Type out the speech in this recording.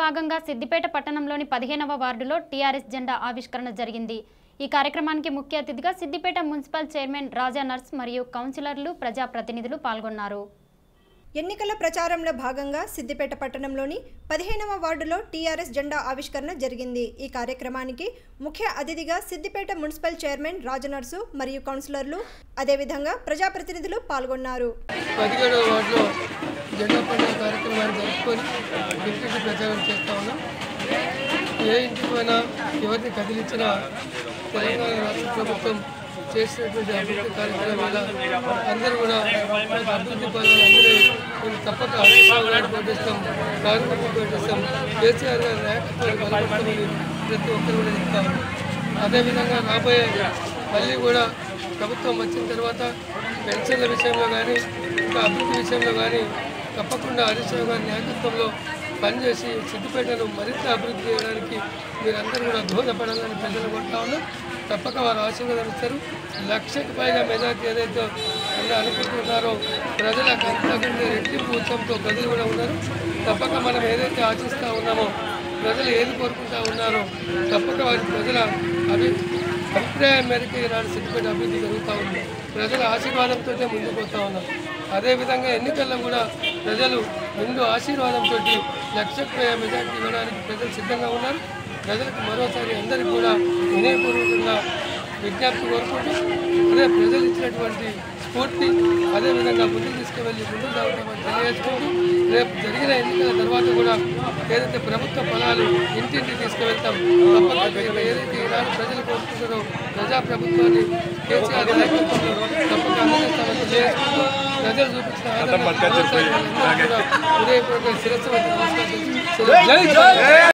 భాగంగా సిద్దిపేట పట్టణంలోని 15వ వార్డులో టీఆర్ఎస్ జెండా ఆవిష్కరణ జరిగింది। ఈ కార్యక్రమానికి ముఖ్య అతిథిగా సిద్దిపేట మున్సిపల్ చైర్మన్ రాజా నర్స్ మరియు కౌన్సిలర్లు ప్రజాప్రతినిధులు పాల్గొన్నారు। ఎన్నికల ప్రచారంలో భాగంగా సిద్దిపేట పట్టణంలోని 15వ వార్డులో టీఆర్ఎస్ జెండా ఆవిష్కరణ జరిగింది। ఈ కార్యక్రమానికి ముఖ్య అతిథిగా సిద్దిపేట మున్సిపల్ చైర్మన్ రాజా నర్సు మరియు కౌన్సిలర్లు అదేవిధంగా ప్రజాప్రతినిధులు పాల్గొన్నారు। 17వ వార్డులో జెండా పండుగ కార్యక్రమాన్ని జరుపుకొని ఇంటికి ప్రచారం చేస్తా ఉన్నాం। ఏ ఇంటికైనా ఎవరిని కదిలించినా తెలంగాణ రాష్ట్ర ప్రభుత్వం చేసినటువంటి అభివృద్ధి కార్యక్రమాల అందరూ కూడా అభివృద్ధి పనులందరూ మేము తప్పక హరీశ్రావు పోటీస్తాం, కాంగ్రెస్ పోటీస్తాం, కేసీఆర్ గారి నాయకత్వాన్ని బలపడతామని ప్రతి ఒక్కరు కూడా చెప్తాము। అదేవిధంగా రాబోయే మళ్ళీ కూడా ప్రభుత్వం వచ్చిన తర్వాత పెన్షన్ల విషయంలో కానీ ఇంకా అభివృద్ధి విషయంలో కానీ తప్పకుండా హరీశ్రావు గారి నాయకత్వంలో పనిచేసి సిద్దిపేటను మరింత అభివృద్ధి చేయడానికి మీరందరూ కూడా దోహదపడాలని ప్రజలు కొడతా ఉన్నాం। తప్పక వారు ఆశీర్వాదం ఇస్తారు। 1,00,000కి పైగా మెజార్టీ ఏదైతే అనుకుంటున్నారో ప్రజలకు అంతకంటే రెట్టింపు ఉత్సవంతో ప్రజలు కూడా ఉన్నారు। తప్పక మనం ఏదైతే ఆశిస్తూ ఉన్నామో ప్రజలు ఏది కోరుకుంటూ ఉన్నారో తప్పక వారి ప్రజల అభిప్రాయం మేరకు ఈనాడు సిద్దిపేట అభివృద్ధి జరుగుతూ ఉంది। ప్రజల ఆశీర్వాదంతో ముందుకు పోతూ ఉన్నాం। అదేవిధంగా ఎన్నికల్లో కూడా ప్రజలు ముందు ఆశీర్వాదంతో 1,00,000కి పైగా మెజార్టీ ఇవ్వడానికి ప్రజలు సిద్ధంగా ఉన్నారు। ప్రజలకు మరోసారి అందరికీ కూడా వినయపూర్వకంగా విజ్ఞప్తి కోరుకుంటూ అదే ప్రజలు ఇచ్చినటువంటి స్ఫూర్తి అదేవిధంగా ముందుకు తీసుకువెళ్ళి ముందుకు సాగుతామని తెలియజేసుకుంటూ రేపు జరిగిన ఎన్నికల తర్వాత కూడా ఏదైతే ప్రభుత్వ ఫలాలు ఇంటింటికి తీసుకువెళ్తాం తప్పక ఏదైతే ఈనాడు ప్రజలు కోరుకుంటారో ప్రజాప్రభుత్వాన్ని కేసీఆర్ తప్పక అందజేస్తామని తెలియజేసుకుంటూ ప్రజలు చూపించిన ఆదరణ హృదయపూర్వక శిరస్సు